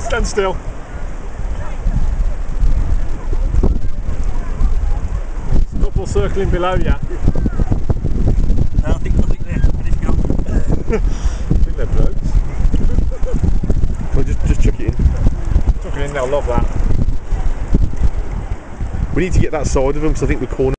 Stand still. There's a couple circling below you. No, I think they're gone. I think they're blokes. Well, just chuck it in. Chuck it in, they'll love that. We need to get that side of them because I think the corner